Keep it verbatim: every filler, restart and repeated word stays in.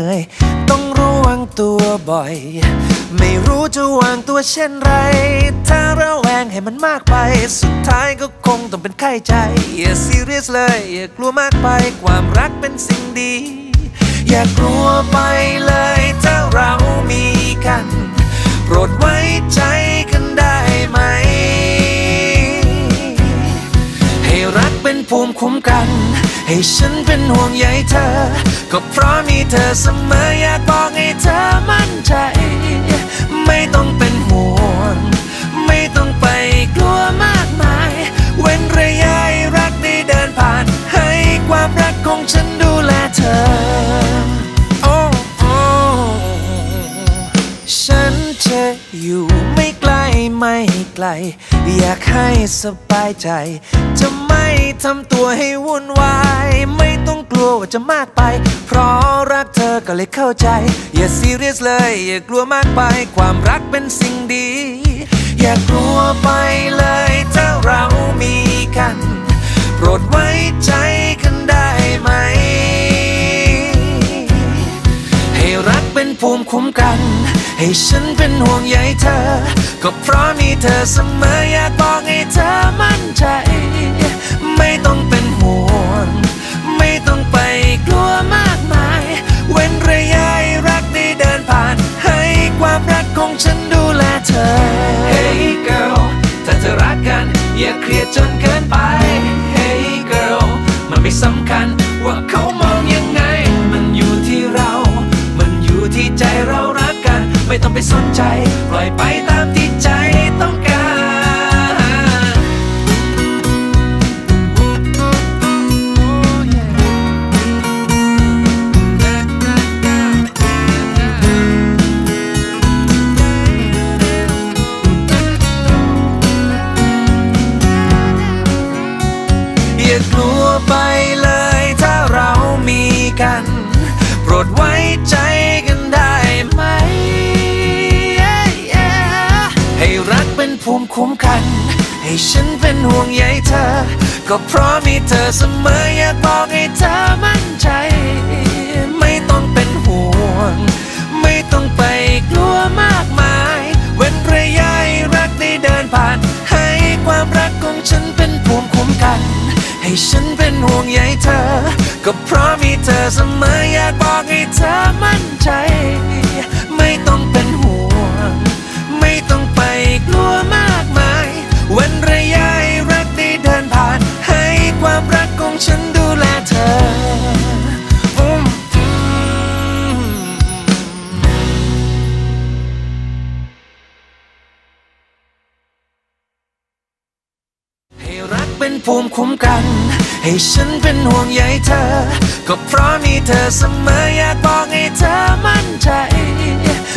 นื่อยต้องระวังตัวบ่อยไม่รู้จะวางตัวเช่นไรถ้าระแวงให้มันมากไปสุดท้ายก็คงต้องเป็นไข้ใจอย่าซีเรียสเลยอย่ากลัวมากไปความรักเป็นสิ่งดีอย่ากลัวไปเลยถ้าเรามีกันโปรดไว้ใจกันได้ไหมให้รักเป็นภูมิคุ้มกันให้ฉันเป็นห่วงใยเธอก็เพราะมีเธอเสมออยากบอกให้เธอมั่นใจไม่ต้องเป็นห่วงไม่ต้องไปกลัวมากมายเว้นระยะรักได้เดินผ่านให้ความรักของฉันดูแลเธอโอ้โอ้ฉันจะอยู่ไม่ไกลไม่ไกลอยากให้สบายใจจะไม่ทำตัวให้วุ่นวายไม่ต้องกลัวว่าจะมากไปเพราะรักเธอก็เลยเข้าใจอย่าซีเรียสเลยอย่ากลัวมากไปความรักเป็นสิ่งดีอย่ากลัวไปเลยถ้าเรามีกันโปรดไว้ใจกันได้ไหมให้รักเป็นภูมิคุ้มกันให้ฉันเป็นห่วงใยเธอก็เพราะมีเธอเสมออยากบอกให้เธอมั่นใจไม่ต้องเป็นห่วงไม่ต้องไปกลัวมากมายเว้นระยะรักได้เดินผ่านให้ความรักของฉันดูแลเธอ Hey girl ถ้าเธอรักกันอย่าเครียดจนเกินไป Hey girl มันไม่สำคัญว่าเขามองยังไงมันอยู่ที่เรามันอยู่ที่ใจเรารักกันไม่ต้องไปสนใจปล่อยไปตามที่ใจต้องการอย่ากลัวไปเลยถ้าเรามีกันโปรดไว้ใจกันได้ไหมให้รักเป็นภูมิคุ้มกันให้ฉันเป็นห่วงใยเธอก็เพราะมีเธอเสมออยากบอกให้เธอมั่นใจไม่ต้องเป็นห่วงไม่ต้องไปกลัวมากมายเว้นระยะรักได้เดินผ่านให้ความรักของฉันเป็นภูมิคุ้มกันให้ฉันเป็นห่วงใยเธอก็เพราะมีเธอเสมออยากบอกให้เธอมั่นใจไม่ต้องเป็นห่วงไม่ต้องไปกลัวมากมายเว้นระยะรักได้เดินผ่านให้ความรักของฉันดูแลเธอให้รักเป็นภูมิคุ้มกันให้ฉันเป็นห่วงใยเธอก็เพราะมีเธอเสมออยากบอกให้เธอมั่นใจ